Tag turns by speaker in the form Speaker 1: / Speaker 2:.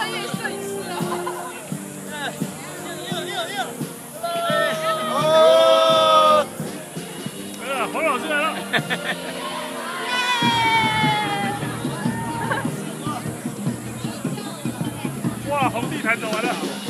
Speaker 1: 专业摄影师啊！
Speaker 2: 哦！来了，黄老师来了！哇，红地毯走完了。